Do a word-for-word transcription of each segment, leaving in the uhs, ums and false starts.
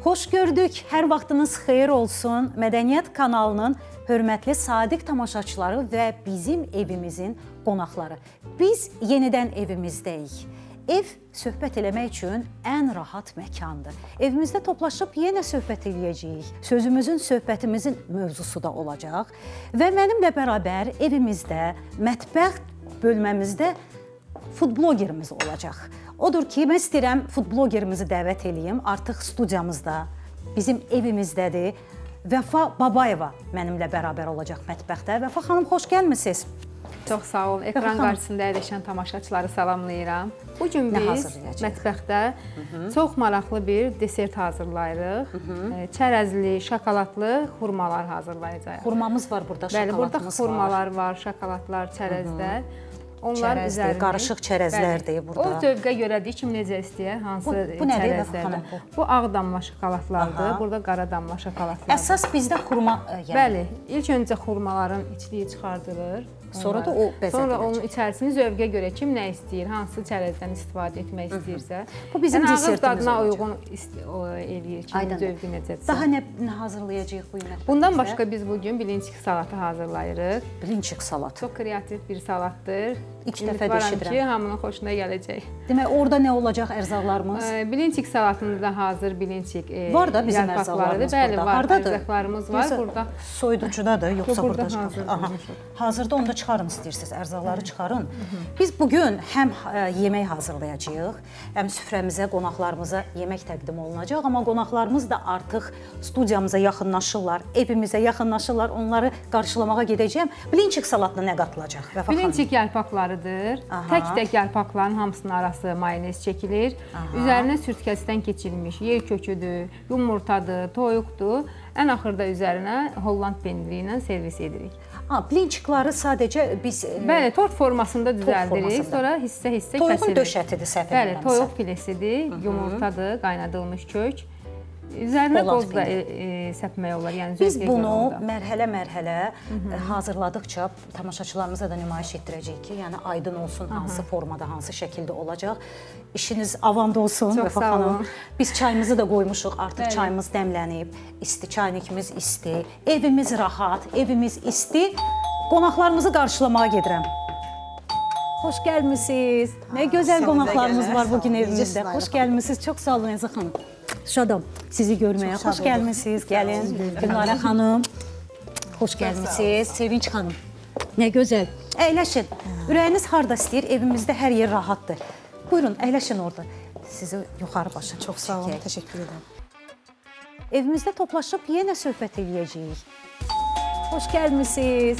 Xoş gördük, hər vaxtınız xeyir olsun. Mədəniyyət kanalının hörmətli sadiq tamaşaçıları və bizim evimizin qonaqları. Biz yenidən evimizdəyik. Ev söhbət eləmək üçün ən rahat məkandır. Evimizdə toplaşıb yenə söhbət eləyəcəyik. Sözümüzün, söhbətimizin mövzusu da olacaq. Və mənimlə bərabər evimizdə, mətbəx bölməmizdə foodblogerimiz olacaq. Odur ki, mən istəyirəm foodblogerimizi dəvət eləyim. Artıq studiyamızda, bizim evimizdədir. Vəfa Babayeva mənimlə bərabər olacaq mətbəxdə. Vəfa xanım, xoş gəlmisiniz. Çox sağ olun. Ekran qarşısında əyləşən tamaşaçıları salamlayıram. Bugün biz mətbəxdə çox maraqlı bir desert hazırlayırıq. Çərəzli, şokoladlı xurmalar hazırlayacağıq. Xurmamız var burada, şokoladımız var. Bəli, burada xurmalar var, şokoladlar, çərəzlər. Onlar çərəzdir, qarışıq çərəzlərdir burada. O zövqə görədir, kim necə istəyər, hansı çərəzlərdir. Bu ağ damla şokoladlardır, burada qara damla şokoladlardır. Əsas bizdə xurma yəni. Bəli, ilk öncə xurmaların içliyi çıxardılır. Sonra da o bəzədilir. Sonra onun içərisini zövqə görə kim nə istəyir, hansı çərəzdən istifadə etmək istəyirsə. Bu bizim desertimiz olacaq. Ağız dadına uyğun eləyir, kimin zövqü necədirsə. Daha nə hazırlayacağıq bu mətbəxdə? Bundan başqa biz bugün bilinçik salatı hazırlayırıq. Bilinçik salatı. Çox kreativ bir salatdır. İlk dəfə eşidirəm ki, hamının xoşuna gələcək. Demək, orada nə olacaq ərzaqlarımız? Bilinçik salatında hazır bilinçik var da bizim ərzaqlarımız burada. Bəli, var. Ərzaqlarımız var burada. Soyuducudadır, yoxsa burada çıxarır? Hazırda onu da çıxarın istəyirsiniz, ərzaqları çıxarın. Biz bugün həm yemək hazırlayacağıq, həm süfrəmizə, qonaqlarımıza yemək təqdim olunacaq. Amma qonaqlarımız da artıq studiyamıza yaxınlaşırlar, evimizə yaxınlaşırlar. Onları qarşılamağa gedəcəyəm. Bilinçik salatına nə qatılacaq? Bilinçik yəlpaqları tək-tək yəlpaqların hamısının arası mayonez çəkilir. Üzərinə sürtkəsidən keçirilmiş yer köküdür, yumurtadır, toyuqdur. Ən axırda üzərinə Holland pendiri ilə servis edirik. Bilinçikları sadəcə biz... Bəli, tort formasında düzəldirik. Sonra hissə-hissə kəsirik. Toyuqun döşətidir, səhv edirəmsə. Bəli, toyuq filesidir, yumurtadır, qaynadılmış kök. Üzərinə qoz da səpmək olar. Biz bunu mərhələ-mərhələ hazırladıqca tamaşaçılarımıza da nümayiş etdirəcəyik ki, yəni aydın olsun hansı formada, hansı şəkildə olacaq. İşiniz avamda olsun. Çox sağ olun. Biz çayımızı da qoymuşuq, artıq çayımız dəmlənib, isti, çaynikimiz isti, evimiz rahat, evimiz isti. Qonaqlarımızı qarşılamağa gedirəm. Xoş gəlmisiniz. Nə gözəl qonaqlarımız var bugün evimizdə. Xoş gəlmisiniz. Çox sağ olun Əzə xanım. Şadam sizi görməyə. Xoş gəlmisiniz. Gəlin. Gülnarə xanım. Xoş gəlmisiniz. Sevinç xanım. Nə gözəl. Əyləşin. Ürəyiniz harda istəyir? Evimizdə hər yer rahatdır. Buyurun, əyləşin orada. Sizi yuxarı başa. Çox sağ olun. Təşəkkür edirəm. Evimizdə toplaşıb yenə söhbət eləyəcəyik. Xoş gəlmisiniz.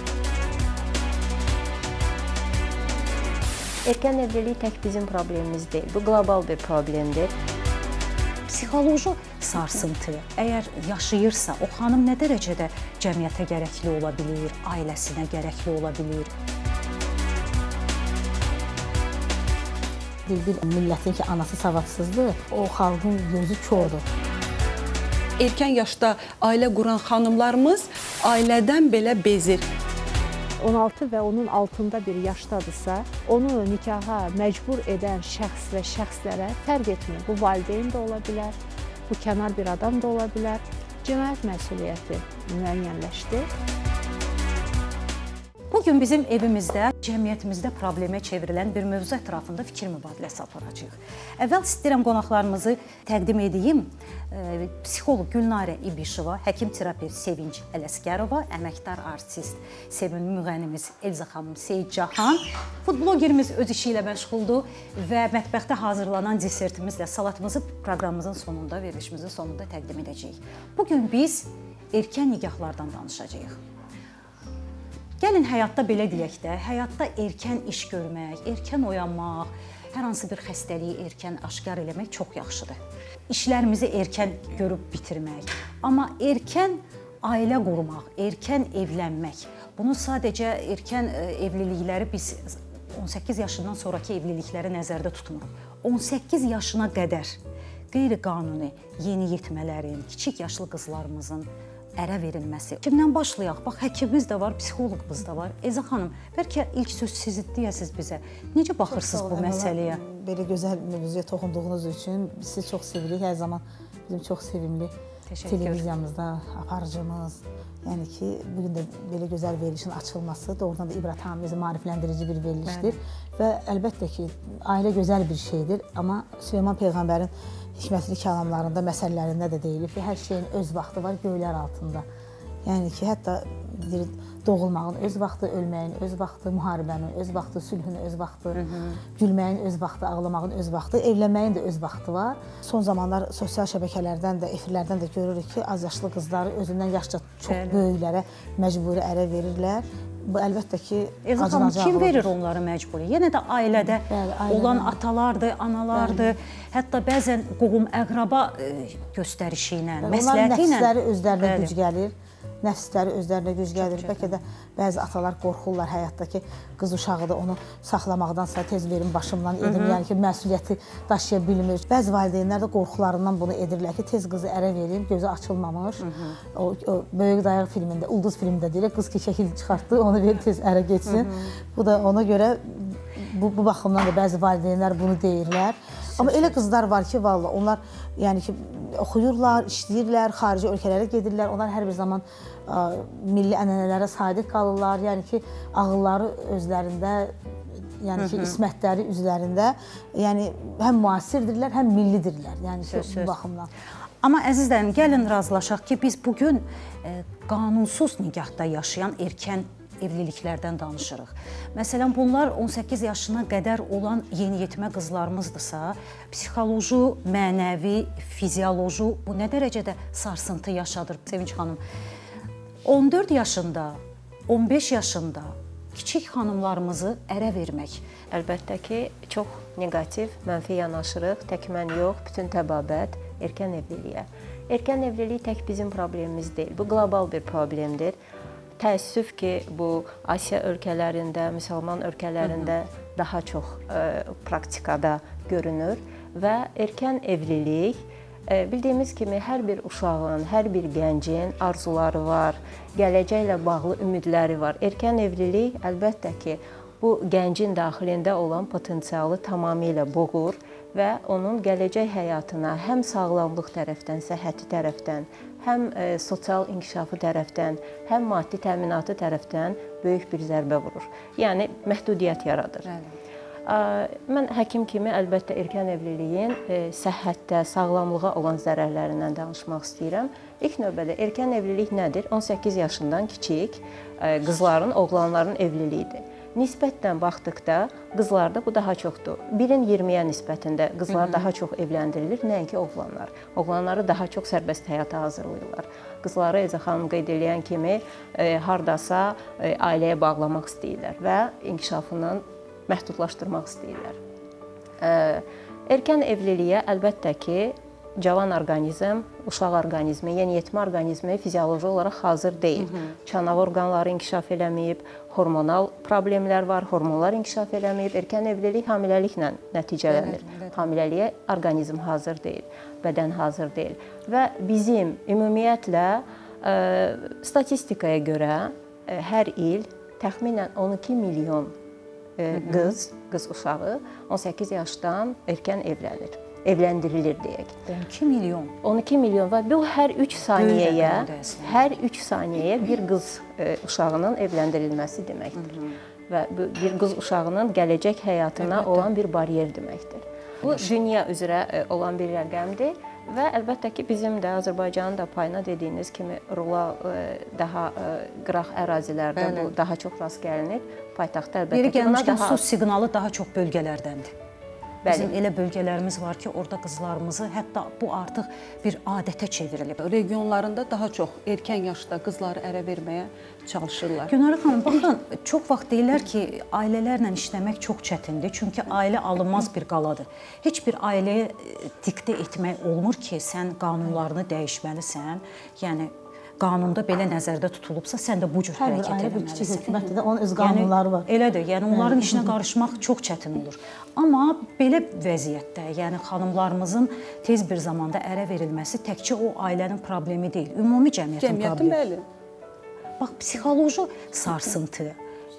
Erkən evlilik tək bizim problemimiz deyil. Bu qlobal bir problemdir. Psixoloji sarsıntı əgər yaşayırsa, o xanım nə dərəcədə cəmiyyətə gərəkli ola bilir, ailəsinə gərəkli ola bilir? Bir millətin ki, anası savadsızdır, o xalqın gözü kordur. Erkən yaşda ailə quran xanımlarımız ailədən belə bezir. on altı və onun altında bir yaşdadırsa, onu nikaha məcbur edən şəxs və şəxslərə fərq etmir. Bu valideyn də ola bilər, bu kənar bir adam da ola bilər. Cinayət məsuliyyəti müəyyənləşdi. Bugün bizim evimizdə, cəmiyyətimizdə problemə çevrilən bir mövzu ətrafında fikir mübadiləsi aparacağıq. Əvvəl istəyirəm qonaqlarımızı təqdim edeyim. Psixoloq Gülnarə İbişova, həkim-terapevt Sevinç Ələsgərova, əməkdar artist, sevimli müğənnimiz Elza xanım Seyidcahan, foodblogerimiz öz işi ilə məşğuldur və mətbəxdə hazırlanan desertimizlə salatımızı proqramımızın sonunda, verilişimizin sonunda təqdim edəcəyik. Bugün biz erkən nikahlardan danışacağıq. Gəlin həyatda belə deyək də, həyatda erkən iş görmək, erkən oyanmaq, hər hansı bir xəstəliyi erkən aşkar eləmək çox yaxşıdır. İşlərimizi erkən görüb bitirmək, amma erkən ailə qurmaq, erkən evlənmək, bunu sadəcə erkən evlilikləri biz on səkkiz yaşından sonraki evlilikləri nəzərdə tutmuruq. on səkkiz yaşına qədər qeyri-qanuni yeniyetmələrin, kiçik yaşlı qızlarımızın ərə verilməsi. Kimdən başlayaq? Bax, həkimimiz də var, psixoloqumuz da var. Ezə xanım, bəlkə ilk söz siz deyəsiniz bizə. Necə baxırsınız bu məsələyə? Belə gözəl mövzuya toxunduğunuz üçün sizi çox sevirik. Hər zaman bizim çox sevimli televiziyamızda aparıcımız. Yəni ki, bugün də belə gözəl verilişin açılması doğrudan da ibrətamiz, maarifləndirici bir verilişdir. Və əlbəttə ki, ailə gözəl bir şeydir, amma Süleyman Peyğəmbərin hikmətli kəlamlarında, məsələlərində də deyilib ki, hər şeyin öz vaxtı var göylər altında. Yəni ki, hətta doğulmağın öz vaxtı, ölməyin öz vaxtı, müharibənin öz vaxtı, sülhün öz vaxtı, gülməyin öz vaxtı, ağlamağın öz vaxtı, evlənməyin də öz vaxtı var. Son zamanlar sosial şəbəkələrdən də, efirlərdən də görürük ki, az yaşlı qızları özündən yaşca çox böyüklərə məcburi ərə verirlər. Bu əlbəttə ki, acınacaqlıdır. Kim verir onları məcburi? Yenə də ailədə olan atalardır, analardır, hətta bəzən qohum, əqraba göstərişi ilə, məsləhəti ilə. Onların nəfsləri özlərinə güc gəlir. Nəfsləri özlərinə güc gəlir. Bəlkə də bəzi atalar qorxurlar həyatdakı qız uşağıdır, onu saxlamaqdansa tez verim başımdan edim, yəni ki, məsuliyyəti daşıya bilmir. Bəzi valideynlər də qorxularından bunu edirlər ki, tez qızı ərə verim, gözü açılmamış. O Böyük Dayaq filmində, Ulduz filmində deyirək, qız ki, şəkil çıxartdı, onu ver tez ərə geçsin. Bu da ona görə, bu baxımdan da bəzi valideynlər bunu deyirlər. Amma elə qızlar var ki, valla, onlar yəni ki, oxuyurlar, işləyirlər, xarici ölkələrə gedirlər, onlar hər bir zaman milli ənənələrə sadiq qalırlar, yəni ki, ağılları özlərində, yəni ki, ismətləri üzlərində, yəni həm müasirdirlər, həm millidirlər, yəni ki, bu baxımdan. Amma əzizlərim, gəlin razılaşaq ki, biz bugün qanunsuz nigahda yaşayan erkən evliliklərdən danışırıq. Məsələn, bunlar on səkkiz yaşına qədər olan yeniyetmə qızlarımızdırsa, psixoloji, mənəvi, fizioloji bu nə dərəcədə sarsıntı yaşadır Sevinç xanım? on dörd yaşında, on beş yaşında kiçik xanımlarımızı ərə vermək. Əlbəttə ki, çox negativ, mənfi yanaşırıq, tək mən yox, bütün təbabət erkən evliliyə. Erkən evlilik tək bizim problemimiz deyil, bu qlobal bir problemdir. Təəssüf ki, bu Asiya ölkələrində, müsəlman ölkələrində daha çox praktikada görünür və erkən evlilik, bildiyimiz kimi, hər bir uşağın, hər bir gəncin arzuları var, gələcəklə bağlı ümidləri var. Erkən evlilik, əlbəttə ki, bu gəncin daxilində olan potensialı tamamilə boğur və onun gələcək həyatına həm sağlamlıq tərəfdən, səhhəti tərəfdən, həm sosial inkişafı tərəfdən, həm maddi təminatı tərəfdən böyük bir zərbə vurur. Yəni, məhdudiyyət yaradır. Mən həkim kimi əlbəttə erkən evliliyin səhhətdə, sağlamlığa olan zərərlərindən danışmaq istəyirəm. İlk növbədə erkən evlilik nədir? on səkkiz yaşından kiçik qızların, oğlanların evliliyidir. Nisbətdən baxdıqda qızlarda bu daha çoxdur. birin iyirmiyə nisbətində qızlar daha çox evləndirilir, nəinki oğlanlar. Oğlanları daha çox sərbəst həyata hazırlayırlar. Qızları Ezə xanım qeyd edən kimi hardasa ailəyə bağlamaq istəyirlər və inkişafını məhdudlaşdırmaq istəyirlər. Erkən evliliyə əlbəttə ki, cavan orqanizm, uşaq orqanizmi, yeniyetmə orqanizmi fizioloji olaraq hazır deyil. Çanaq orqanları inkişaf eləməyib, hormonal problemlər var, hormonlar inkişaf eləməyib, erkən evlilik hamiləliklə nəticələnir. Hamiləliyə orqanizm hazır deyil, bədən hazır deyil. Və bizim ümumiyyətlə statistikaya görə hər il təxminən on iki milyon qız, qız uşağı on səkkiz yaşdan erkən evlənir. Evləndirilir deyək. on iki milyon. on iki milyon və bu hər üç saniyəyə, hər üç saniyəyə bir qız uşağının evləndirilməsi deməkdir. Və bir qız uşağının gələcək həyatına olan bir baryer deməkdir. Bu, dünya üzrə olan bir rəqəmdir və əlbəttə ki, bizim də Azərbaycanın da payına dediyiniz kimi rural, daha qıraq ərazilərdə bu daha çox rast gəlinir. Paytaxtda əlbəttə ki, buna daha... Su siqnalı daha çox bölgələrdəndir. Bizim elə bölgələrimiz var ki, orada qızlarımızı hətta bu artıq bir adətə çevrilib. Regionlarında daha çox erkən yaşda qızları ərə verməyə çalışırlar. Günara xanım, baxın, çox vaxt deyirlər ki, ailələrlə işləmək çox çətindir. Çünki ailə alınmaz bir qaladır. Heç bir ailəyə diktə etmək olmur ki, sən qanunlarını dəyişməlisən. Yəni, qanunda belə nəzərdə tutulubsa, sən də bu cür hərəkət etməlisən. Hər bir kiçik hökumətdə də onun öz qanunları var. Elədir, yəni onların işinə qarışmaq çox çətin olur. Amma belə vəziyyətdə, yəni xanımlarımızın tez bir zamanda ərə verilməsi təkcə o ailənin problemi deyil, ümumi cəmiyyətin problemi. Cəmiyyətin, bəli. Bax, psixoloji sarsıntı,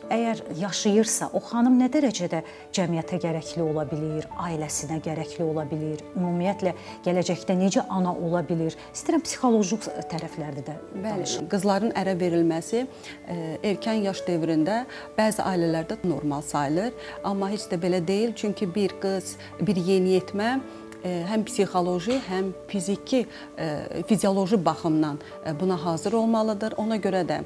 əgər yaşayırsa, o xanım nə dərəcədə cəmiyyətə gərəkli ola bilir, ailəsinə gərəkli ola bilir, ümumiyyətlə gələcəkdə necə ana ola bilir? İstəyirəm psixoloji tərəflərdə də danışım. Qızların ərə verilməsi erkən yaş dövründə bəzi ailələrdə normal sayılır, amma heç də belə deyil, çünki bir qız, bir yeniyetmə həm psixoloji, həm fiziki, fizioloji baxımdan buna hazır olmalıdır. Ona görə də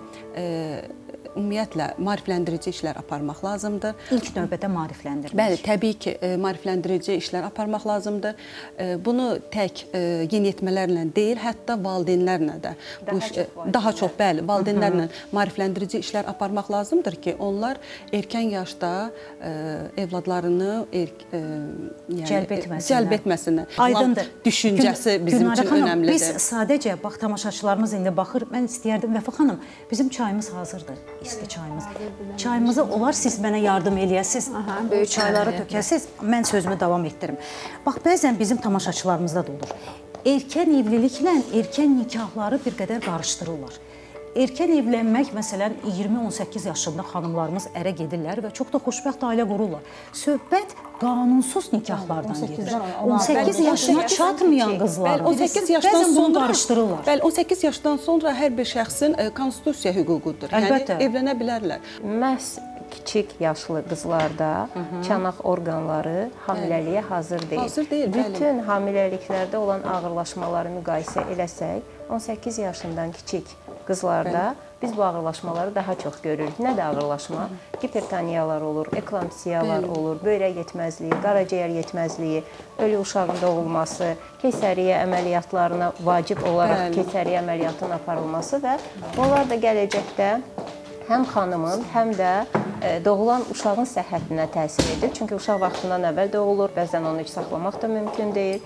ümumiyyətlə maarifləndirici işlər aparmaq lazımdır. İlk növbədə maarifləndirmək. Bəli, təbii ki, maarifləndirici işlər aparmaq lazımdır. Bunu tək yeniyetmələrlə deyil, hətta valideynlərlə də daha, bu iş, çox daha çox, bəli, valideynlərlə maarifləndirici işlər aparmaq lazımdır ki, onlar erkən yaşda evladlarını erk, yəni, cəlb etməsinlər. Cəlb etməsinlər. Aydındır. Düşüncəsi bizim üçün xanım, önəmlidir. Biz sadəcə, bax, tamaşaçılarımız indi baxır, mən istəyərdim, Vəfa xanım, bizim çayımız hazırdır. İsti çayımız. Çayımızı olar siz mənə yardım eləyəsiniz, böyük çayları tökəsiniz, mən sözümü davam etdirim. Bax, bəzən bizim tamaşaçılarımızda da olur. Erkən evliliklə erkən nikahları bir qədər qarışdırırlar. Erkən evlənmək, məsələn, iyirmi on səkkiz yaşında xanımlarımız ərə gedirlər və çox da xoşbəxt ailə qururlar. Söhbət qanunsuz nikahlardan gedir. on səkkiz yaşına çatmayan qızlar. on səkkiz yaşdan sonra bunu qarışdırırlar. Bəli, on səkkiz yaşdan sonra hər bir şəxsin konstitusiya hüququdur. Əlbəttə. Yəni evlənə bilərlər. Məhz kiçik yaşlı qızlarda çanaq orqanları hamiləliyə hazır deyil. Hazır deyil, bəli. Bütün hamiləliklərdə olan ağırlaşmaları müqayisə eləsək, on səkkiz yaşından kiçik qızlarda biz bu ağırlaşmaları daha çox görürük. Nədir ağırlaşma? Hipertoniyalar olur, eklamsiyalar olur, böyrək yetməzliyi, qaraciyər yetməzliyi, ölü uşağın doğulması, keysəriyyə əməliyyatlarına vacib olaraq keysəriyyə əməliyyatının aparılması və onlar da gələcəkdə həm xanımın, həm də doğulan uşağın səhhətinə təsir edir. Çünki uşaq vaxtından əvvəl doğulur, bəzən onu heç saxlamaq da mümkün deyil.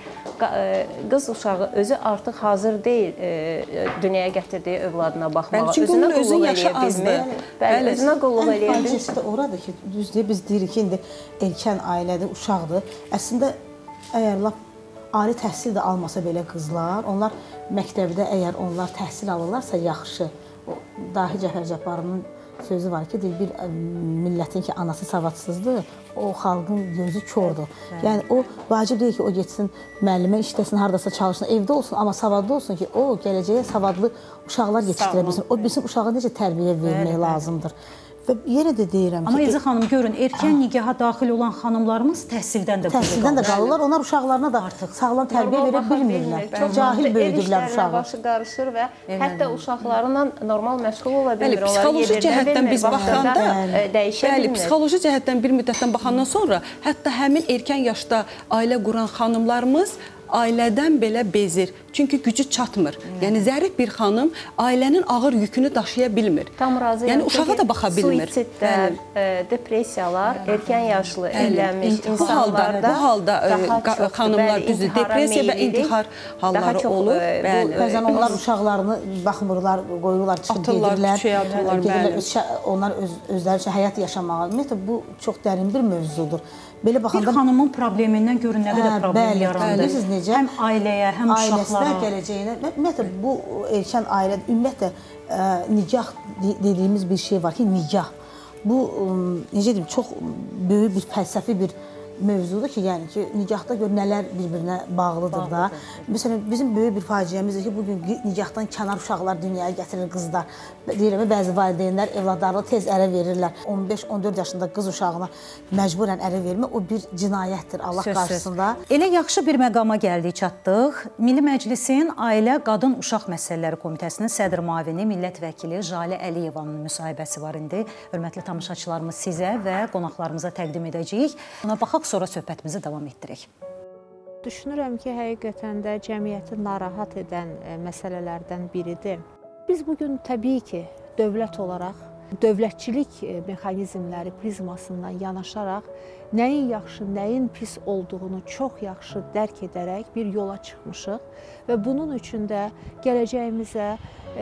Qız uşağı özü artıq hazır deyil dünyaya gətirdiyi övladına baxmağa. Özünə qulluq eləyə bilmir. Bəli, özünə qulluq eləyə bilmir. Ən faciəsi də oradır ki, düzdür, biz deyirik ki, indi erkən ailədir, uşaqdır. Əslində, əgər lap ali təhsil də almasa belə qızlar, onlar məktəbdə əgər onlar təhsil alırlarsa yaxşı. Dahi Cəfər Cabbarlının sözü var ki, bir millətin ki, anası savadsızdır, o xalqın gözü kordur. Yəni, o vacib deyil ki, o getsin müəllimə işləsin, haradasa çalışsın, evdə olsun, amma savadlı olsun ki, o gələcəyə savadlı uşaqlar yetişdirə bilsin. O bilsin, uşağa necə tərbiyə vermək lazımdır. Və yenə də deyirəm ki... Amma İzzə xanım, görün, erkən nigaha daxil olan xanımlarımız təhsildən də Təhsildən də qalırlar, onlar uşaqlarına da artıq sağlam tərbiyə verə bilmirlər. Cahil böyüdürlər uşağı. Başı qarışır və hətta uşaqlarla normal məşğul ola bilmir. Psixoloji cəhətdən biz baxanda, dəyişə bilmir. Psixoloji cəhətdən bir müddətdən baxandan sonra, hətta həmin erkən yaşda ailə quran xanımlarımız ailədən belə bezir. Çünki gücü çatmır. Yəni, zərif bir xanım ailənin ağır yükünü daşıya bilmir. Tam razıyam. Yəni, uşağa da baxa bilmir. Suitsidlər, depressiyalar, erkən yaşlı, evlənmiş insanlarda bu halda xanımlar düzdür, depressiya və intihar halları olur. Bəzən onlar uşaqlarını baxmırlar, qoyurlar, çıxıb gedirlər. Atırlar, bəli. Onlar özləri üçün həyat yaşamağa. Ümumiyyətlə, bu çox dərin bir mövzudur. Bir xanımın problemindən görün nə qədər problem yaranır. Həm ailəyə, həm uşaqlara. Ailəsinə, gələcəyinə. Ümumiyyətlə, bu erkən ailə, ümumiyyətlə, nikah dediyimiz bir şey var ki, nikah. Bu, necə deyim, çox böyük bir fəlsəfi bir mövzudur ki, yəni ki, nikahda gör nələr bir-birinə bağlıdır da. Məsələn, bizim böyük bir faciəmizdir ki, bugün nikahdan kənar uşaqlar dünyaya gətirir qızlar. Deyirəm, bəzi valideynlər evladlarını tez ərə verirlər. on beş on dörd yaşında qız uşağına məcburən ərə vermək, o bir cinayətdir Allah qarşısında. Elə yaxşı bir məqama gəldik, çatdıq. Milli Məclisin Ailə, Qadın, Uşaq Məsələləri Komitəsinin sədr müavini, millət vəkili Jalə Əliyevanın müsahibəsi var indi. Hörmətli tamaşaçılarımız sizə və qonaqlarımıza təqdim edəcəyik. Buna baxaq, sonra söhbətimizi davam etdirək. Düşünürəm ki, həqiqətən də cəmiyyəti narahat edən məsələlərdən biridir. Biz bugün təbii ki, dövlət olaraq, dövlətçilik mexanizmləri prizmasından yanaşaraq nəyin yaxşı, nəyin pis olduğunu çox yaxşı dərk edərək bir yola çıxmışıq və bunun üçün də gələcəyimizə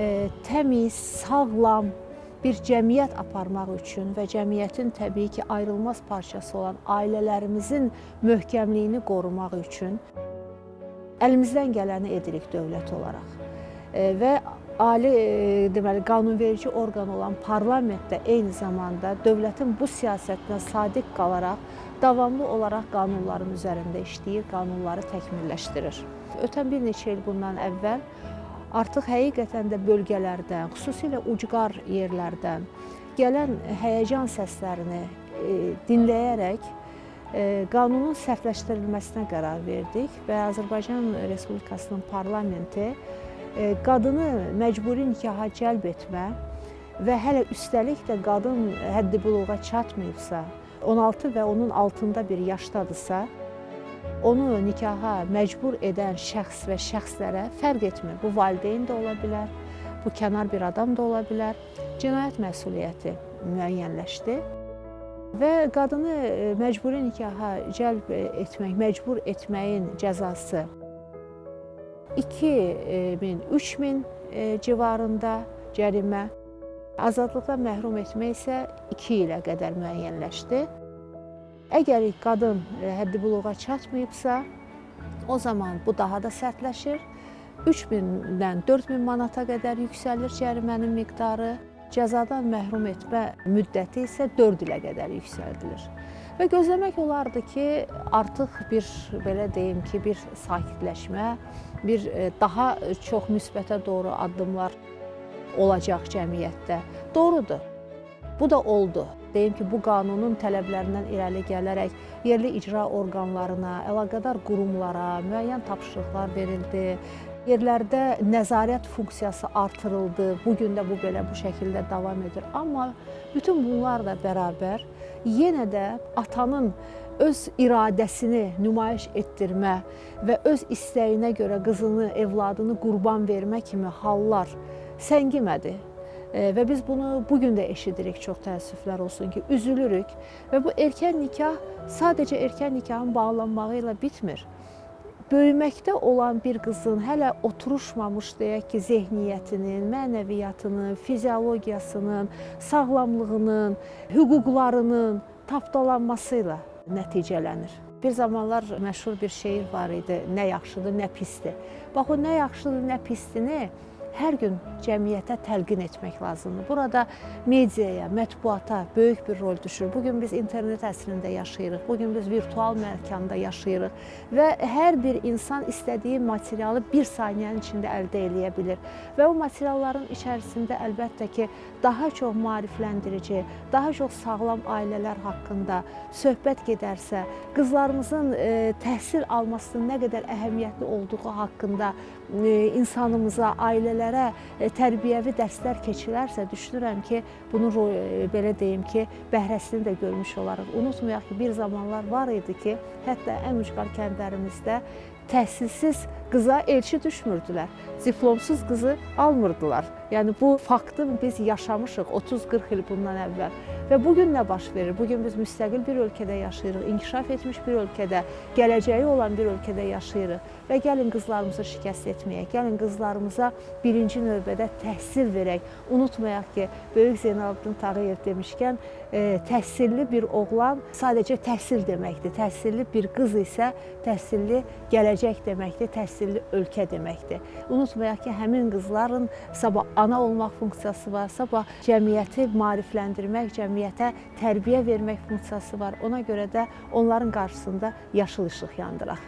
təmiz, sağlam bir cəmiyyət aparmaq üçün və cəmiyyətin təbii ki, ayrılmaz parçası olan ailələrimizin möhkəmliyini qorumaq üçün əlimizdən gələni edirik dövlət olaraq. Və ali deməli qanunverici orqan olan parlament də eyni zamanda dövlətin bu siyasətinə sadiq qalaraq davamlı olaraq qanunların üzərində işləyir, qanunları təkmilləşdirir. Ötən bir neçə il bundan əvvəl artıq həqiqətən də bölgələrdən, xüsusilə ucqar yerlərdən gələn həyəcan səslərini dinləyərək qanunun sərtləşdirilməsinə qərar verdik və Azərbaycan Respublikasının parlamenti qadını məcburi nikaha cəlb etmə və hələ üstəlik də qadın həddi buluğa çatmayıbsa, on altı və onun altında bir yaşdadısa, onu nikaha məcbur edən şəxs və şəxslərə fərq etmir. Bu valideyn də ola bilər, bu kənar bir adam da ola bilər. Cinayət məsuliyyəti müəyyənləşdi və qadını məcburi nikaha cəlb etmək, məcbur etməyin cəzası iki min, üç min civarında cərimə, azadlıqdan məhrum etmək isə iki ilə qədər müəyyənləşdi. Əgər qadın həddi buluğa çatmayıbsa, o zaman bu daha da sərtləşir. üç mindən dörd min manata qədər yüksəlir cərimənin miqdarı, cəzadan məhrum etmə müddəti isə dörd ilə qədər yüksəldilir. Və gözləmək olardı ki, artıq bir, belə deyim ki, bir sakitləşmə, bir daha çox müsbətə doğru addımlar olacaq cəmiyyətdə. Doğrudur, bu da oldu. Deyim ki, bu qanunun tələblərindən irəli gələrək yerli icra orqanlarına, əlaqədar qurumlara müəyyən tapşırıqlar verildi. Yerlərdə nəzarət funksiyası artırıldı. Bugün də bu belə bu şəkildə davam edir. Amma bütün bunlarla bərabər yenə də atanın öz iradəsini nümayiş etdirmə və öz istəyinə görə qızını, evladını qurban vermə kimi hallar səngimədi. Və biz bunu bugün də eşidirik, çox təəssüflər olsun ki, üzülürük. Və bu erkən nikah sadəcə erkən nikahın bağlanmağı ilə bitmir. Böyüməkdə olan bir qızın hələ oturuşmamış, deyək ki, zehniyyətinin, mənəviyyatının, fiziologiyasının, sağlamlığının, hüquqlarının tapdalanması ilə nəticələnir. Bir zamanlar məşhur bir şeir var idi, nə yaxşıdır, nə pisdir. Bax, o nə yaxşıdır, nə pisdini hər gün cəmiyyətə təlqin etmək lazımdır. Burada mediaya, mətbuata böyük bir rol düşür. Bugün biz internet əsrində yaşayırıq, bugün biz virtual məkanda yaşayırıq və hər bir insan istədiyi materialı bir saniyənin içində əldə eləyə bilir. Və o materialların içərisində əlbəttə ki, daha çox maarifləndirici, daha çox sağlam ailələr haqqında söhbət gedərsə, qızlarımızın təhsil almasının nə qədər əhəmiyyətli olduğu haqqında insanımıza, ailələrə tərbiyəvi dərslər keçilərsə, düşünürəm ki, bunu belə deyim ki, bəhrəsini də görmüş olarıq. Unutmayaq ki, bir zamanlar var idi ki, hətta ən ucqar kəndlərimizdə təhsilsiz qıza elçi düşmürdülər, diplomsuz qızı almırdılar. Yəni, bu faktı biz yaşamışıq otuz qırx il bundan əvvəl. Və bugün nə baş verir? Bugün biz müstəqil bir ölkədə yaşayırıq, inkişaf etmiş bir ölkədə, gələcəyi olan bir ölkədə yaşayırıq. Və gəlin qızlarımızı şikəst etməyək, gəlin qızlarımıza birinci növbədə təhsil verək. Unutmayaq ki, Böyük Zeynalabdin Tağıyev demişkən, e, təhsilli bir oğlan sadəcə təhsil deməkdir. Təhsilli bir qız isə təhsilli gələcək deməkdir, təhsilli ölkə deməkdir. Unutmayaq ki, həmin qızların sabah ana olmaq funksiyası var, sabah cəmiyyəti maarifləndirmək, cəmiyyətə tərbiyə vermək funksiyası var. Ona görə də onların qarşısında yaşıl işıq yandıraq.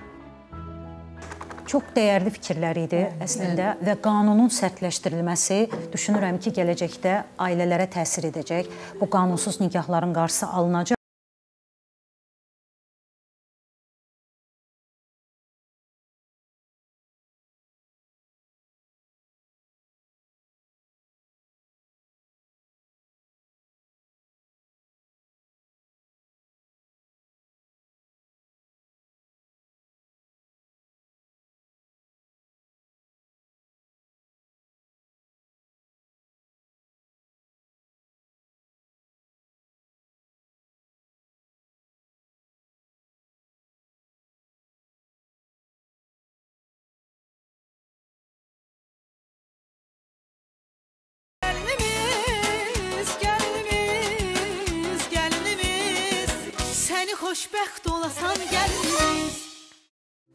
Çox dəyərli fikirlər idi əslində və qanunun sərtləşdirilməsi düşünürəm ki, gələcəkdə ailələrə təsir edəcək. Bu qanunsuz nikahların qarşısı alınacaq.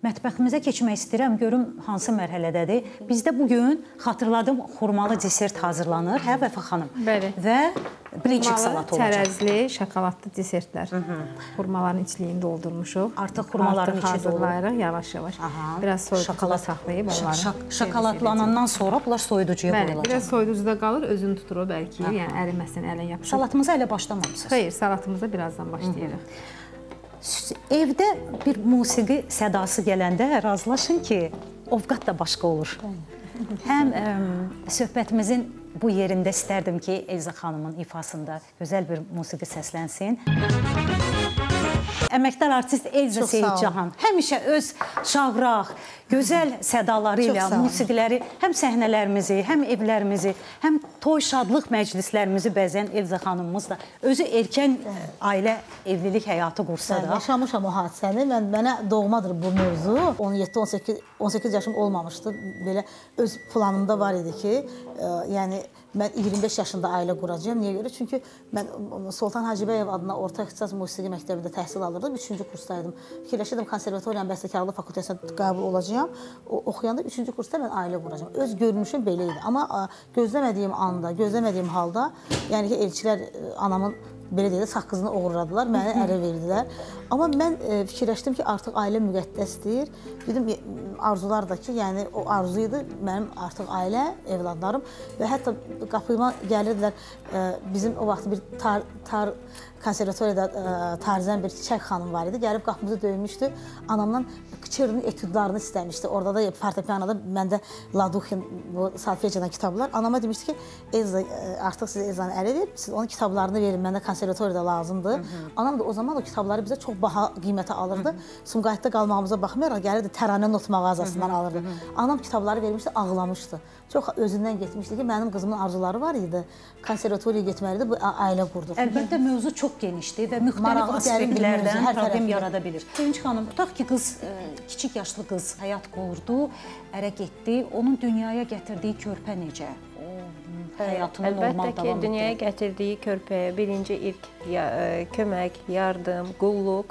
mətbəximizə keçmək istəyirəm, görüm hansı mərhələdədir. Bizdə bugün xatırladım xurmalı desert hazırlanır, hə Vəfa xanım? Bəli. Və bliçik salatı olacaq. Çərəzli, şokoladlı desertlər. Xurmaların içliyini doldurmuşuq. Artıq xurmaların içi hazırlayırıq yavaş-yavaş. Biraz soyuducuda saxlayıb onları. Şokoladlanandan sonra bunlar soyuducuya qoyulacaq. Bəli, biraz soyuducuda qalır, özünü tutur o bəlkə, yəni əriməsin, əlin yapışır. Salatımıza elə başlamamısınız? Xeyr, salatımıza birazdan başlayırıq. Evdə bir musiqi sədası gələndə razılaşın ki, ovqat da başqa olur. Həm ə, söhbətimizin bu yerində istərdim ki, Elza xanımın ifasında gözəl bir musiqi səslənsin. Əməkdar artist Elza Seyidcahan həmişə öz şavraq, gözəl sədaları ilə musiqiləri həm səhnələrimizi, həm evlərimizi, həm toy şadlıq məclislərimizi bəzən Elza xanımımız da özü erkən ailə evlilik həyatı qursa da. Yaşamışam o hadisəni. Mən, mənə doğmadır bu mövzu. on yeddi on səkkiz yaşım olmamışdı. Belə öz planımda var idi ki, e, yəni mən iyirmi beş yaşında ailə quracağam. Niyə görə? Çünki mən Sultan Hacıbəyev adına Orta İxtisas Musiqi Məktəbində təhsil alırdım. Üçüncü kursdaydım. Fikirləşirdim konservatoriyanın bəstəkarlıq fakültəsinə qəbul olacağam. O, oxuyanda üçüncü kursda mən ailə quracağam. Öz görünüşüm belə idi. Amma a, gözləmədiyim anda, gözləmədiyim halda, yəni ki, elçilər anamın belə deyək də saqqızını oğurladılar, məni ərə verdilər. Amma mən e, fikirləşdim ki, artıq ailə müqəddəsdir. Dedim, arzular da ki, yəni o arzu idi mənim artıq ailə, evladlarım və hətta qapıma gəlirdilər. E, bizim o vaxt bir tar, tar konservatoriyada e, tarzən bir Çiçək xanım var idi. Gəlib qapımızı döymüşdü. Anamdan Çernin etüdlarını istəmişdi. Orada da fortepianoda məndə Laduxin, bu Salfecadan kitablar. Anama demişdi ki, Elza, artıq siz Elzanı ələ verin, siz onun kitablarını verin, məndə konservatoriyada lazımdır. Hı -hı. Anam da o zaman o kitabları bizə çox baha qiymətə alırdı. Hı -hı. Sumqayıtda qalmağımıza baxmayaraq gəlirdi Təranə not mağazasından Hı -hı. alırdı. Hı -hı. Anam kitabları vermişdi, ağlamışdı. Çox özündən getmişdi ki, mənim qızımın arzuları var idi. Konservatoriyaya getməlidir, bu ailə qurduq. Əlbəttə mövzu çox genişdir və müxtəlif aspektlərdən problem yarada bilir. Sevinç xanım, tutaq ki, qız, kiçik yaşlı qız həyat qurdu, ərə getdi. Onun dünyaya gətirdiyi körpə necə? O həyatını normal davam etdirir. Əlbəttə ki, dünyaya gətirdiyi körpəyə birinci ilk ya, kömək, yardım, qulluq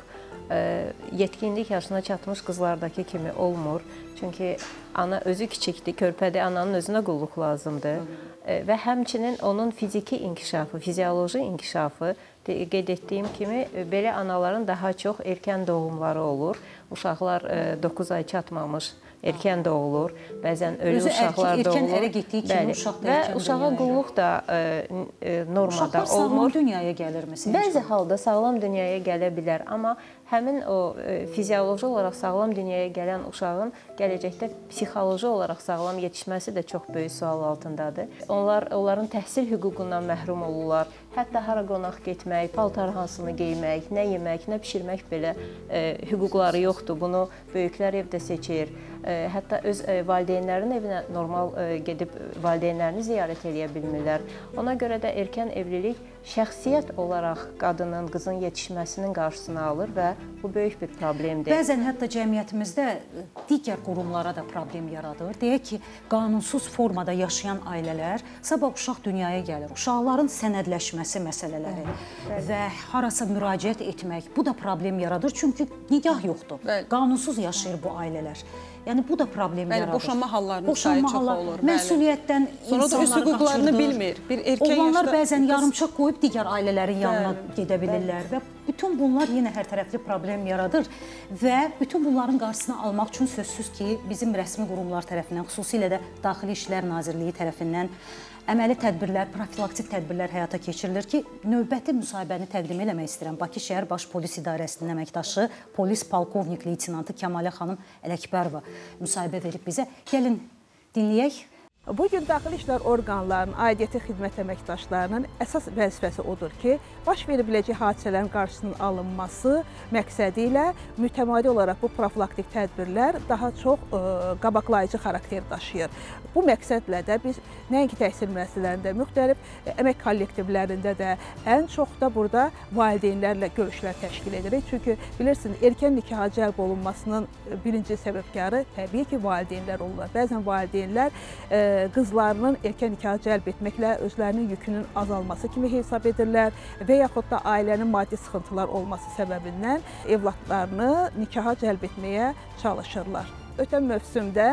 yetkinlik yaşına çatmış qızlardakı kimi olmur. Çünki ana özü kiçikdir, körpədə ananın özünə qulluq lazımdır. Və həmçinin onun fiziki inkişafı, fizioloji inkişafı, qeyd etdiyim kimi, belə anaların daha çox erkən doğumları olur. Uşaqlar doqquz ay çatmamış erkən doğulur. Bəzən ölü Özü uşaqlar erkən, doğulur. Erkən ərə getdiyi kimi uşaq da erkən Və uşağa qulluq da e, e, normada Uşaqlar olmur. sağlam dünyaya gəlir mi? Bəzi halda sağlam dünyaya gələ bilər, amma həmin o e, fizioloji olaraq sağlam dünyaya gələn uşağın gələcəkdə psixoloji olaraq sağlam yetişməsi də çox böyük sual altındadır. Onlar onların təhsil hüququndan məhrum olurlar. Hətta hara qonaq getmək, paltar hansını geymək, nə yemək, nə bişirmək belə e, hüquqları yoxdur. Bunu böyüklər evdə seçir. E, hətta öz e, valideynlərin evinə normal e, gedib valideynlərini ziyarət edə bilmirlər. Ona görə də erkən evlilik şəxsiyyət olaraq qadının, qızın yetişməsinin qarşısını alır və bu böyük bir problemdir. Bəzən hətta cəmiyyətimizdə digər qurumlara da problem yaradır. Deyək ki, qanunsuz formada yaşayan ailələr sabah uşaq dünyaya gəlir. Uşaqların sənədləşməsi məsələləri Bəli. və harasa müraciət etmək, bu da problem yaradır. Çünki nigah yoxdur. Bəli. Qanunsuz yaşayır bu ailələr. Yəni bu da problem Bəli, yaradır. Boşanma hallarının Boşanma sayı hallar, çox olur. Məsuliyyətdən sonra da öz hüquqlarını bilmir. Bir erkən Oğlanlar yaşda bəzən yarımçıq qoyub digər ailələrin yanına Bəli. gedə bilirlər və bütün bunlar yenə hər tərəfli problem yaradır və bütün bunların qarşısını almaq üçün sözsüz ki, bizim rəsmi qurumlar tərəfindən, xüsusilə də Daxili İşlər Nazirliyi tərəfindən əməli tədbirlər, profilaktik tədbirlər həyata keçirilir ki, növbəti müsahibəni təqdim eləmək istəyirəm. Bakı şəhər Baş Polis İdarəsinin əməkdaşı, polis polkovnik leytenantı Kəmalə xanım Ələkbərova müsahibə verib bizə. Gəlin dinləyək. Bugün daxili işlər orqanlarının, aidiyyəti xidmət əməkdaşlarının əsas vəzifəsi odur ki, baş verə biləcək hadisələrin qarşısının alınması məqsədi ilə mütəmadi olaraq bu profilaktik tədbirlər daha çox ə, qabaqlayıcı xarakter daşıyır. Bu məqsədlə də biz nəinki təhsil müəssisələrində, müxtəlif əmək kollektivlərində də ən çox da burada valideynlərlə görüşlər təşkil edirik. Çünki bilirsiniz, erkən nikaha cəlb olunmasının birinci səbəbkarı təbii ki, valideynlər olurlar. Bəzən valideynlər ə, qızlarının erkən nikaha cəlb etməklə özlərinin yükünün azalması kimi hesab edirlər və yaxud da ailənin maddi sıxıntılar olması səbəbindən evladlarını nikaha cəlb etməyə çalışırlar. Ötən mövsümdə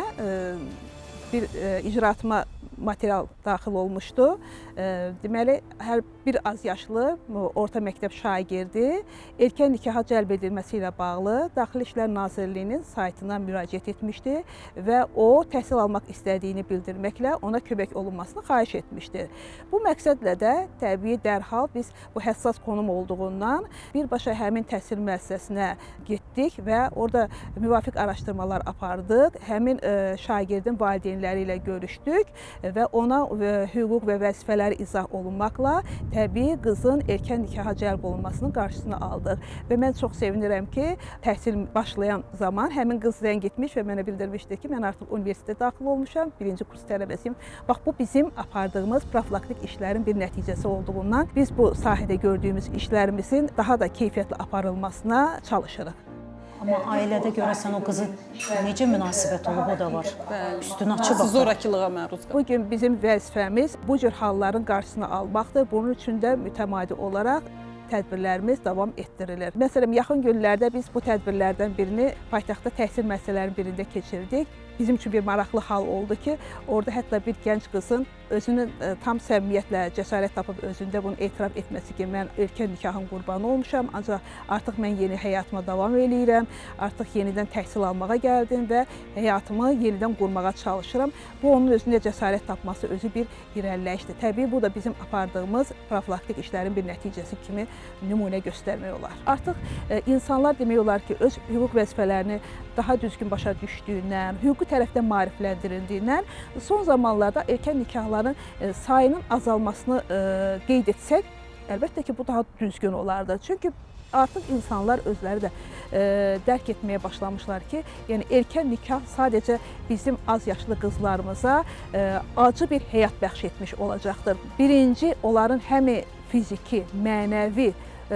bir icraatıma material daxil olmuşdu. Deməli, hər bir az yaşlı orta məktəb şagirdi erkən nikaha cəlb edilməsi ilə bağlı Daxili İşlər Nazirliyinin saytına müraciət etmişdi və o təhsil almaq istədiyini bildirməklə ona kömək olunmasını xahiş etmişdi. Bu məqsədlə də təbii dərhal biz bu həssas konum olduğundan birbaşa həmin təhsil müəssisəsinə getdik və orada müvafiq araşdırmalar apardıq. Həmin şagirdin valideynləri ilə görüşdük və ona hüquq və vəzifələri izah olunmaqla təbii qızın erkən nikaha cəlb olunmasının qarşısını aldıq. Və mən çox sevinirəm ki, təhsil başlayan zaman həmin qız zəng etmiş və mənə bildirmişdi ki, mən artıq universitetə daxil olmuşam, birinci kurs tələbəsiyim. Bax, bu bizim apardığımız profilaktik işlərin bir nəticəsi olduğundan biz bu sahədə gördüyümüz işlərimizin daha da keyfiyyətli aparılmasına çalışırıq. Amma ailədə görəsən o qızı necə münasibət olub, o da var. Üstünü açıb baxır. Zorakılığa məruz qalır. Bugün bizim vəzifəmiz bu cür halların qarşısını almaqdır. Bunun üçün də mütəmadi olaraq tədbirlərimiz davam etdirilir. Məsələn, yaxın günlərdə biz bu tədbirlərdən birini paytaxtda təhsil müəssisələrinin birində keçirdik. Bizim üçün bir maraqlı hal oldu ki, orada hətta bir gənc qızın özünün tam səmimiyyətlə cəsarət tapıb özündə bunu etiraf etməsi ki, mən erkən nikahın qurbanı olmuşam, ancaq artıq mən yeni həyatıma davam eləyirəm, artıq yenidən təhsil almağa gəldim və həyatımı yenidən qurmağa çalışıram. Bu, onun özündə cəsarət tapması özü bir irəliləyişdir. Təbii, bu da bizim apardığımız profilaktik işlərin bir nəticəsi kimi nümunə göstərmək olar. Artıq e, insanlar demək olar ki, öz hüquq vəzifələrini daha düzgün başa düşdüyündən, hüquqi tərəfdən maarifləndirildiyindən son zamanlarda erkən nikahların e, sayının azalmasını e, qeyd etsək, əlbəttə ki, bu daha düzgün olardı. Çünki artıq insanlar özləri də e, dərk etməyə başlamışlar ki, yəni erkən nikah sadəcə bizim az yaşlı qızlarımıza e, acı bir həyat bəxş etmiş olacaqdır. Birinci, onların həmi fiziki, mənəvi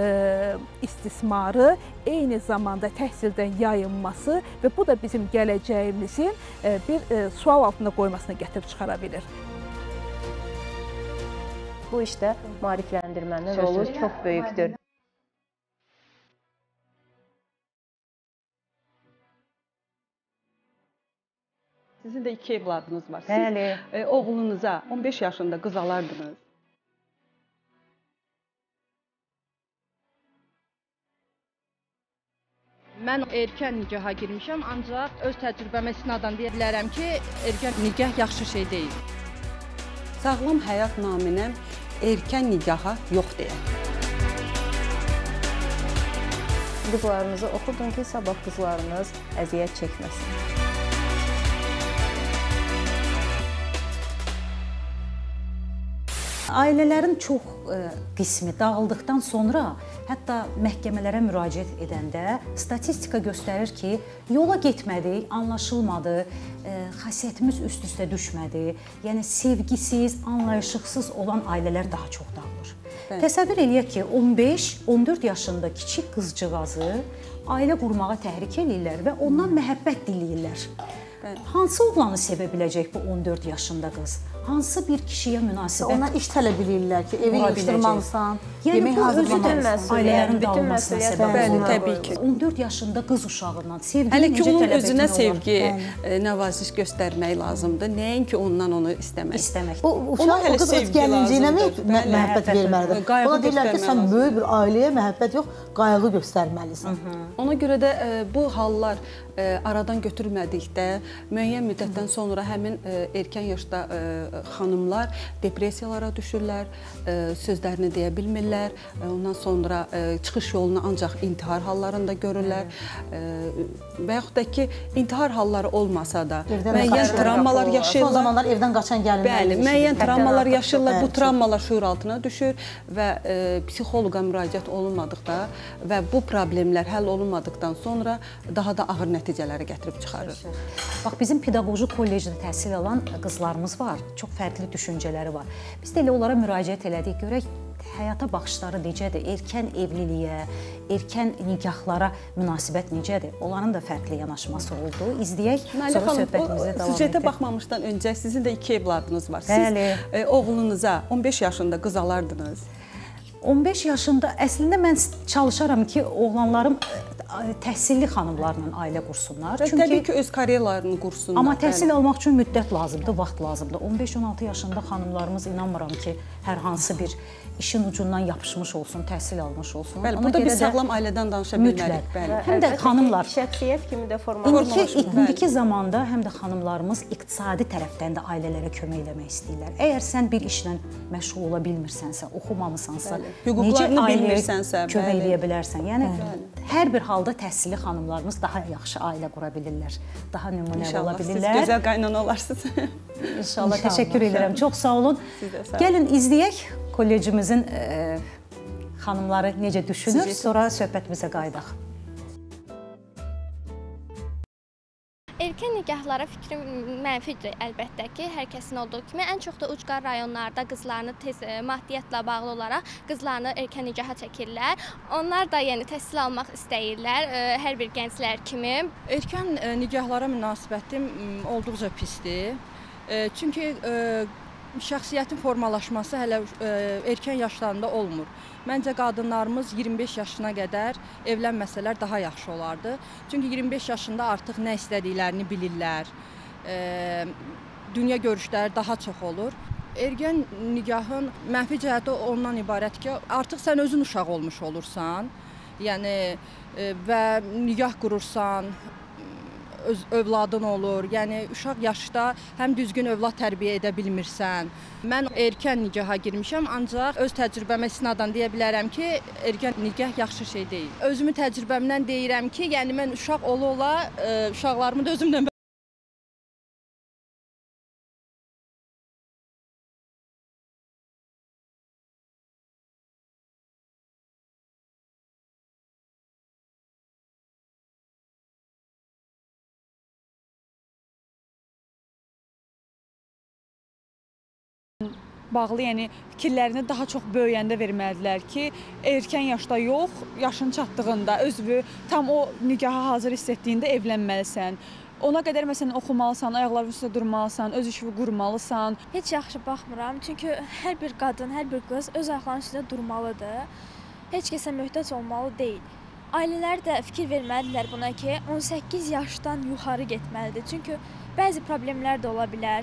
istismarı, eyni zamanda təhsildən yayınması və bu da bizim gələcəyimizin bir sual altında qoymasına gətirib çıxara bilir. Bu işdə maarifləndirmənin rolu çox böyükdür. Sizin də iki evladınız var. Bəli. Siz e, oğlunuza on beş yaşında qız alardınız. Mən erkən nikaha girmişəm, ancaq öz təcrübəmə istinadən deyə bilərəm ki, erkən Nikah yaxşı şey deyil. Sağlam həyat naminə erkən nikaha yox deyək. Hüquqlarınızı oxudun ki, sabah qızlarınız əziyyət çəkməsin. Ailələrin çox ə, qismi dağıldıqdan sonra, hətta məhkəmələrə müraciət edəndə statistika göstərir ki, yola getmədik, anlaşılmadı, ə, xasiyyətimiz üst-üstə düşmədi. Yəni, sevgisiz, anlayışıqsız olan ailələr daha çox dağılır. Bəli. Təsəvvür eləyək ki, on beş on dörd yaşında kiçik qızcığazı ailə qurmağa təhrik eləyirlər və ondan məhəbbət diləyirlər. Bəli. Hansı oğlanı sevə biləcək bu on dörd yaşında qız? Hansı bir kişiyə münasibət? Onlar iş tələb edirlər ki, evi yığışdırmalısan, yəni, yemək hazırlamalısan. Ailələrin dağılmasına səbəb olur. Təbii ki. on dörd yaşında qız uşağından sevgi Hələ ki, necə onun tələb özünə etmək sevgi, olar? nəvaziş göstərmək lazımdır. Nəinki ondan onu istəmək. İstəmək. O, uşaq, o qız öz gəlinciyinə məhəbbət verməlidir. Ona deyirlər ki, sən böyük bir ailəyə məhəbbət yox, qayğı göstərməlisən. Ona görə də bu hallar aradan götürmədikdə, müəyyən müddətdən sonra həmin erkən yaşda xanımlar depressiyalara düşürlər, sözlərini deyə bilmirlər, ondan sonra çıxış yolunu ancaq intihar hallarında görürlər və yaxud da ki, intihar halları olmasa da müəyyən travmalar yaşayırlar. Son zamanlar evdən qaçan gəlinlər. Bəli, müəyyən travmalar yaşayırlar, bu travmalar şuur altına düşür və psixoloqa müraciət olunmadıqda və bu problemlər həll olunmadıqdan sonra daha da ağır nəticələri gətirib çıxarır. Bax, bizim pedaqoji kollecdə təhsil alan qızlarımız var, çox fərqli düşüncələri var. Biz də elə onlara müraciət elədik, görək həyata baxışları necədir? Erkən evliliyə, erkən nikahlara münasibət necədir? Onların da fərqli yanaşması oldu. İzləyək, sonra söhbətimizə davam edək. Süjetə baxmamışdan öncə sizin də iki evladınız var. Bəli. Siz e, oğlunuza on beş yaşında qız alardınız. on beş yaşında əslində mən çalışaram ki, oğlanlarım təhsilli xanımlarla ailə qursunlar. Çünki təbii ki, öz karyeralarını qursunlar. Amma təhsil almaq üçün müddət lazımdır, vaxt lazımdır. on beş on altı yaşında xanımlarımız inanmıram ki, hər hansı bir işin ucundan yapışmış olsun, təhsil almış olsun. Bəli, burada biz sağlam ailədən danışa bilmərik. Bəli. Həm də xanımlar şəxsiyyət kimi də formalaşır. İndiki, indiki zamanda həm də xanımlarımız iqtisadi tərəfdən də ailələrə kömək eləmək istəyirlər. Əgər sən bir işlə məşğul ola bilmirsənsə, oxumamısansa, necə ailəyə kömək eləyə bilərsən? Yəni hər bir halda təhsilli xanımlarımız daha yaxşı ailə qura bilirlər, daha nümunəvi ola bilirlər. İnşallah siz gözəl qaynana olarsınız. İnşallah, təşəkkür edirəm. Çox sağ olun. Gəlin izləyək kollecimizin e, xanımları necə düşünür, sonra söhbətimizə qayıdaq. Erkən nikahlara fikrim mənfidir əlbəttə ki, hər kəsin olduğu kimi. Ən çox da ucqar rayonlarda qızlarını tez maddiyyatla bağlı olaraq qızlarını erkən nikaha çəkirlər. Onlar da yəni təhsil almaq istəyirlər, hər bir gənclər kimi. Erkən nikahlara münasibətim olduqca pisdir. Çünki şəxsiyyətin formalaşması hələ erkən yaşlarında olmur. Məncə qadınlarımız iyirmi beş yaşına qədər evlənməsələr daha yaxşı olardı. Çünki iyirmi beş yaşında artıq nə istədiklərini bilirlər, dünya görüşləri daha çox olur. Erkən nikahın mənfi cəhəti ondan ibarət ki, artıq sən özün uşaq olmuş olursan, yəni və nikah qurursan, öz övladın olur. Yəni uşaq yaşda həm düzgün övlad tərbiyə edə bilmirsən. Mən erkən nikaha girmişəm, ancaq öz təcrübəmə istinadən deyə bilərəm ki, erkən nikah yaxşı şey deyil. Özümü təcrübəmdən deyirəm ki, yəni mən uşaq ola-ola uşaqlarımı da özümdən bağlı, yəni fikirlərini daha çox böyüyəndə verməlidirlər ki, erkən yaşda yox, yaşın çatdığında, özünü tam o nikaha hazır hiss etdiyində evlənməlisən. Ona qədər məsələn oxumalısan, ayaqların üstə durmalısan, öz işini qurmalısan. Heç yaxşı baxmıram, çünki hər bir qadın, hər bir qız öz ayaqlarının üstə durmalıdır. Heç kəsə möhtac olmalı deyil. Ailələr də fikir verməlidirlər buna ki, on səkkiz yaşdan yuxarı getməlidir. Çünki bəzi problemlər də ola bilər.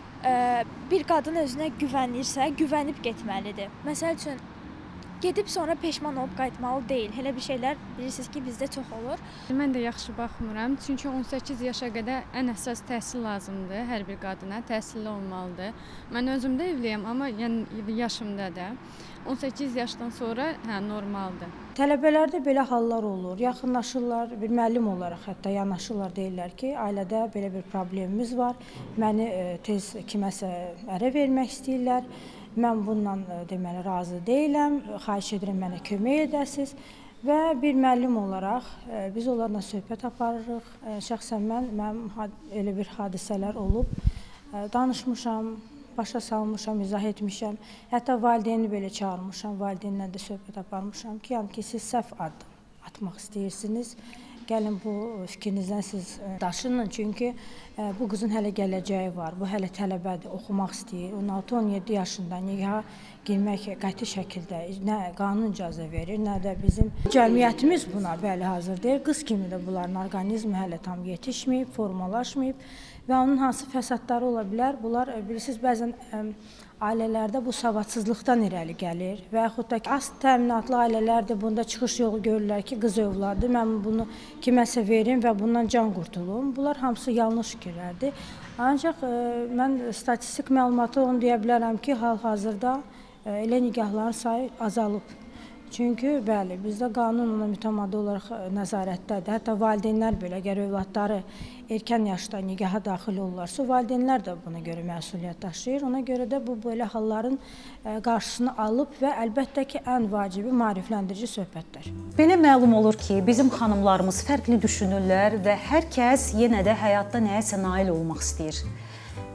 Bir qadın özünə güvənirsə, güvənib getməlidir. Məsəl üçün, gedib sonra peşman olub qayıtmalı deyil. Elə bir şeylər bilirsiniz ki, bizdə çox olur. Mən də yaxşı baxmıram. Çünki on səkkiz yaşa qədər ən əsas təhsil lazımdır hər bir qadına. Təhsilli olmalıdır. Mən özümdə evliyəm, amma yəni yaşımda da. on səkkiz yaşdan sonra hə, normaldır. Tələbələrdə belə hallar olur. Yaxınlaşırlar, bir müəllim olaraq hətta yanaşırlar, deyirlər ki, ailədə belə bir problemimiz var. Məni tez kiməsə ərə vermək istəyirlər. Mən bundan deməli razı deyiləm. Xahiş edirəm mənə kömək edəsiniz. Və bir müəllim olaraq biz onlarla söhbət aparırıq. Şəxsən mən, mənim elə bir hadisələr olub, danışmışam, başa salmışam, izah etmişəm. Hətta valideyni belə çağırmışam, valideynlə də söhbət aparmışam ki, yəni ki, siz səhv addım atmaq istəyirsiniz. Gəlin bu fikrinizdən siz daşının, çünki bu qızın hələ gələcəyi var, bu hələ tələbədir, oxumaq istəyir. on altı on yeddi yaşında nikaha girmək qəti şəkildə nə qanun icazə verir, nə də bizim cəmiyyətimiz buna bəli hazır deyil. Qız kimi də bunların orqanizmi hələ tam yetişməyib, formalaşmayıb və onun hansı fəsadları ola bilər? Bunlar bilirsiniz, bəzən ailələrdə bu savadsızlıqdan irəli gəlir və yaxud da ki, az təminatlı ailələr də bunda çıxış yolu görürlər ki, qız övladı, mən bunu kiməsə verim və bundan can qurtulum. Bunlar hamısı yanlış fikirlərdir. Ancaq mən statistik məlumatı onu deyə bilərəm ki, hal-hazırda elə nikahların sayı azalıb. Çünki bəli, bizdə qanun ona mütəmadi olaraq nəzarətdədir. Hətta valideynlər belə, əgər övladları erkən yaşda nikaha daxil olurlarsa, valideynlər də buna görə məsuliyyət daşıyır. Ona görə də bu belə halların qarşısını alıb və əlbəttə ki, ən vacibi maarifləndirici söhbətlər. Belə məlum olur ki, bizim xanımlarımız fərqli düşünürlər və hər kəs yenə də həyatda nəyəsə nail olmaq istəyir.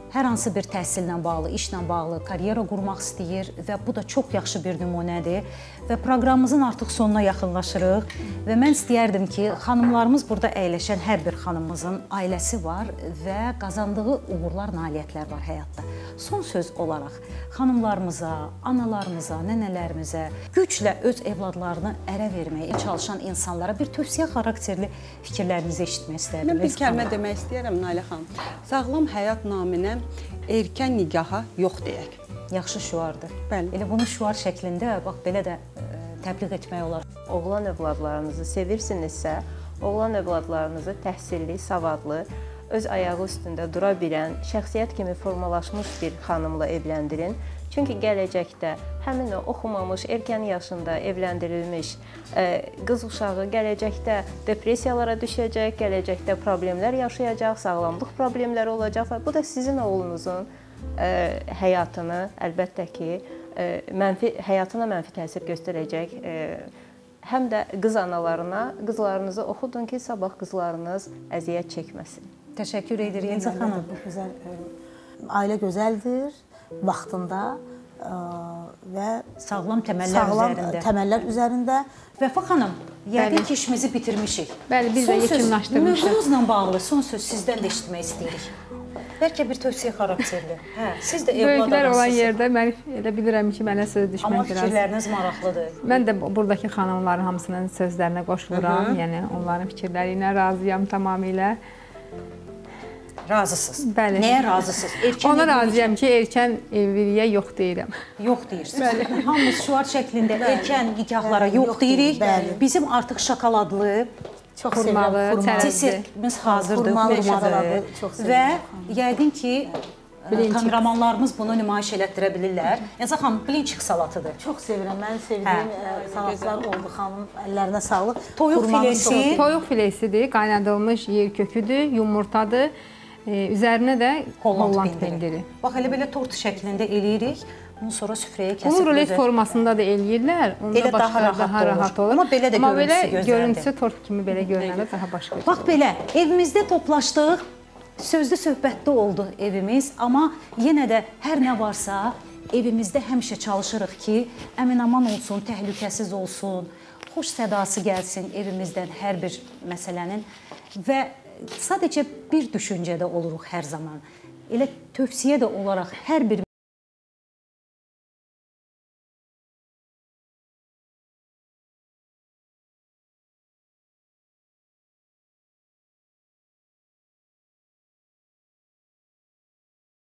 hər hansı bir təhsillə bağlı, işlə bağlı karyera qurmaq istəyir və bu da çox yaxşı bir nümunədir və proqramımızın artıq sonuna yaxınlaşırıq və mən istəyərdim ki, xanımlarımız burada əyləşən hər bir xanımımızın ailəsi var və qazandığı uğurlar, nailiyyətlər var həyatda. Son söz olaraq xanımlarımıza, analarımıza, nənələrimizə, güclə öz evladlarını ərə verməyə çalışan insanlara bir tövsiyə xarakterli fikirlərinizi eşitmək istərdim. Mən bir kəlmə demək istəyirəm Nailə xanım. Sağlam həyat naminə erkən nigaha yox deyək. Yaxşı şüardır. Bəli. Elə bunu şüar şəklində bax belə də ə, təbliğ etmək olar. Oğlan övladlarınızı sevirsinizsə, oğlan övladlarınızı təhsilli, savadlı, öz ayağı üstündə dura bilən, şəxsiyyət kimi formalaşmış bir xanımla evləndirin. Çünki gələcəkdə həmin o oxumamış, erkən yaşında evləndirilmiş ə, qız uşağı gələcəkdə depressiyalara düşəcək, gələcəkdə problemlər yaşayacaq, sağlamlıq problemləri olacaq və bu da sizin oğlunuzun ə, həyatını əlbəttə ki, ə, mənfi, həyatına mənfi təsir göstərəcək. Ə, həm də qız analarına, qızlarınızı oxudun ki, sabah qızlarınız əziyyət çəkməsin. Təşəkkür edirik Elza xanım. Gözəl, ailə gözəldir vaxtında ə, və sağlam təməllər sağlam üzərində. təməllər üzərində. Vəfa xanım, yəqin ki, işimizi bitirmişik. Bəli, biz də yekunlaşdırmışıq. Mövzumuzla bağlı son söz sizdən də eşitmək istəyirik. Bəlkə bir tövsiyə xarakterli. Hə, siz də evlad Böyüklər olan adamsınız. yerdə mən elə bilirəm ki, mənə söz düşmək Amma biraz. fikirləriniz maraqlıdır. Mən də buradakı xanımların hamısının sözlərinə qoşuluram. Yəni onların fikirləri ilə razıyam tamamilə. Razısınız. Bəli. Nəyə razısınız? Erkən Ona evlilik- razıyam ki, erkən evliliyə yox deyirəm. Yox deyirsiniz. Hamımız şüar şəklində erkən nikahlara Bəli, yox yox deyirik. deyirik, bəli. Bizim artıq şokoladlı Çox Xurmalı, sevirəm, xurmalı. desertimiz hazırdır, Xurmalı xurmadır. şokoladı çox Və sevirəm. yəqin ki, kameramanlarımız bunu nümayiş elətdirə bilirlər. Elza xanım, blinçik salatıdır. Çox sevirəm. Mənim sevdiyim ə, salatlar oldu xanım. Əllərinə sağlıq. Toyuq Xurmalı filesi. sosu. Toyuq filesidir, qaynadılmış yer köküdür, yumurtadır. E, üzərinə də Holland Holland pendiri. pendiri. Bax, elə belə tort şəklində eləyirik. Bunu sonra süfrəyə kəsib. Bunu rulet gözə- formasında da eləyirlər. Onda Elə başqa daha rahat daha olur. rahat olur. Amma belə də Amma görüntüsü belə gözəldir. görüntüsü tort kimi belə görünəndə daha başqa. Bax belə, evimizdə toplaşdıq, sözlü söhbətdə oldu evimiz, amma yenə də hər nə varsa evimizdə həmişə çalışırıq ki, əmin-aman olsun, təhlükəsiz olsun, xoş sədası gəlsin evimizdən hər bir məsələnin və sadəcə bir düşüncədə oluruq hər zaman. Elə tövsiyə də olaraq hər bir